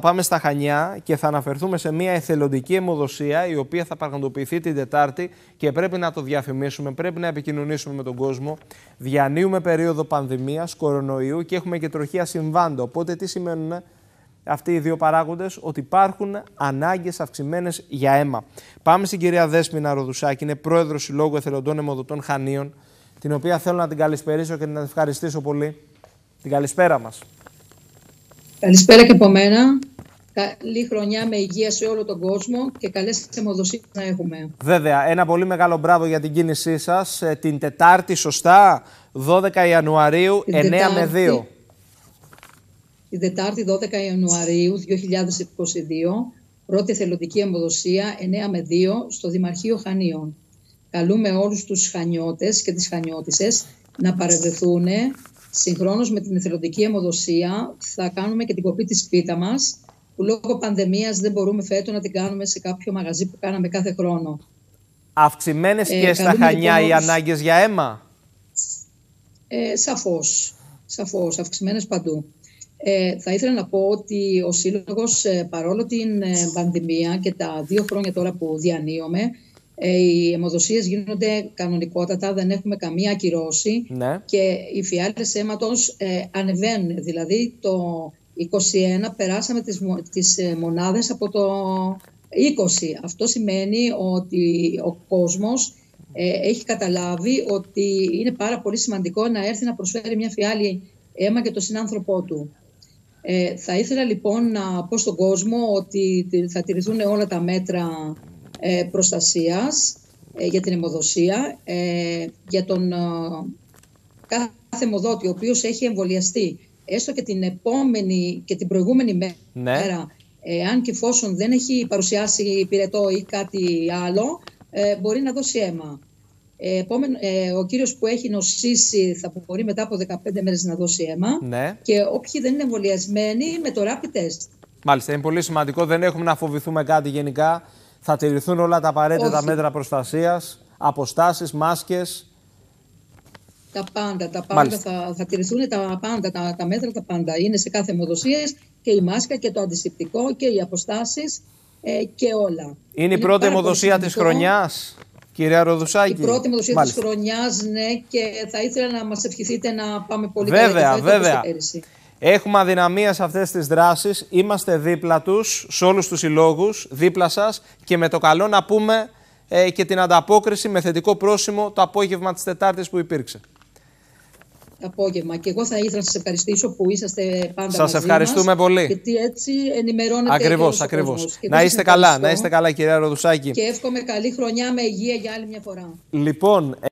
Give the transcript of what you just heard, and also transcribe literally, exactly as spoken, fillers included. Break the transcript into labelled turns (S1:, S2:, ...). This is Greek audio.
S1: Πάμε στα Χανιά και θα αναφερθούμε σε μια εθελοντική αιμοδοσία η οποία θα πραγματοποιηθεί την Τετάρτη και πρέπει να το διαφημίσουμε, πρέπει να επικοινωνήσουμε με τον κόσμο. Διανύουμε περίοδο πανδημίας, κορονοϊού και έχουμε και τροχαία συμβάντα. Οπότε τι σημαίνουν αυτοί οι δύο παράγοντες? Ότι υπάρχουν ανάγκες αυξημένες για αίμα. Πάμε στην κυρία Δέσποινα Ροδουσάκη, είναι πρόεδρος Συλλόγου Εθελοντών Αιμοδοτών Χανίων, την οποία θέλω να την καλησπερίσω και να την ευχαριστήσω πολύ. Την καλησπέρα μας.
S2: Καλησπέρα και από μένα. Καλή χρονιά με υγεία σε όλο τον κόσμο και καλές αιμοδοσίες να έχουμε.
S1: Βέβαια, ένα πολύ μεγάλο μπράβο για την κίνησή σας. Την Τετάρτη, σωστά, δώδεκα Ιανουαρίου, την εννέα Τετάρτη, με δύο.
S2: Την Τετάρτη, δώδεκα Ιανουαρίου δύο χιλιάδες είκοσι δύο, πρώτη εθελοντική αιμοδοσία εννέα με δύο στο Δημαρχείο Χανίων. Καλούμε όλους τους Χανιώτες και τις Χανιώτισσες να παρευρεθούν. Συγχρόνως με την εθελοντική αιμοδοσία θα κάνουμε και την κοπή της πίτα μας, που λόγω πανδημίας δεν μπορούμε φέτος να την κάνουμε σε κάποιο μαγαζί που κάναμε κάθε χρόνο.
S1: Αυξημένες ε, και στα Χανιά λοιπόν, οι ανάγκες για αίμα?
S2: Ε, σαφώς, σαφώς, αυξημένες παντού. Ε, θα ήθελα να πω ότι ο Σύλλογος, ε, παρόλο την ε, πανδημία και τα δύο χρόνια τώρα που διανύουμε, οι αιμοδοσίες γίνονται κανονικότατα, δεν έχουμε καμία ακυρώση, ναι. Και οι φιάλτες αίματος ε, ανεβαίνουν. Δηλαδή το είκοσι ένα περάσαμε τις, τις μονάδες από το είκοσι. Αυτό σημαίνει ότι ο κόσμος ε, έχει καταλάβει ότι είναι πάρα πολύ σημαντικό να έρθει να προσφέρει μια φιάλη αίμα για τον συνάνθρωπό του. Ε, θα ήθελα λοιπόν να πω στον κόσμο ότι θα τηρηθούν όλα τα μέτρα προστασίας ε, για την αιμοδοσία, ε, για τον ε, κάθε αιμοδότη ο οποίος έχει εμβολιαστεί έστω και την επόμενη και την προηγούμενη μέρα, ναι. ε, αν και εφόσον δεν έχει παρουσιάσει πυρετό ή κάτι άλλο, ε, μπορεί να δώσει αίμα. Ε, επόμενο, ε, ο κύριος που έχει νοσήσει θα μπορεί μετά από δεκαπέντε μέρες να δώσει αίμα, ναι. Και όποιοι δεν είναι εμβολιασμένοι με το rapid test.
S1: Μάλιστα, είναι πολύ σημαντικό, δεν έχουμε να φοβηθούμε κάτι γενικά. Θα τηρηθούν όλα τα απαραίτητα Όχι. μέτρα προστασίας, αποστάσεις, μάσκες.
S2: Τα πάντα, τα πάντα θα, θα τηρηθούν τα πάντα, τα, τα μέτρα τα πάντα. Είναι σε κάθε αιμοδοσίες και η μάσκα και το αντισηπτικό και οι αποστάσεις ε, και όλα.
S1: Είναι,
S2: Είναι
S1: η πρώτη αιμοδοσία της χρονιάς, κυρία Ροδουσάκη?
S2: Η πρώτη αιμοδοσία της χρονιάς, ναι, και θα ήθελα να μας ευχηθείτε να πάμε πολύ
S1: βέβαια,
S2: καλά.
S1: Βέβαια, βέβαια. Έχουμε αδυναμία σε αυτές τις δράσεις, είμαστε δίπλα τους, σε όλους τους συλλόγους, δίπλα σας και με το καλό να πούμε ε, και την ανταπόκριση με θετικό πρόσημο το απόγευμα της Τετάρτης που υπήρξε.
S2: Το απόγευμα. Και εγώ θα ήθελα να σας ευχαριστήσω που είσαστε πάντα
S1: σας
S2: μαζί
S1: ευχαριστούμε
S2: μας,
S1: πολύ.
S2: Γιατί έτσι ενημερώνετε
S1: ακριβώς,
S2: και
S1: ακριβώς. Να είστε καλά, να είστε καλά κυρία Ροδουσάκη.
S2: Και εύχομαι καλή χρονιά με υγεία για άλλη μια φορά.
S1: Λοιπόν,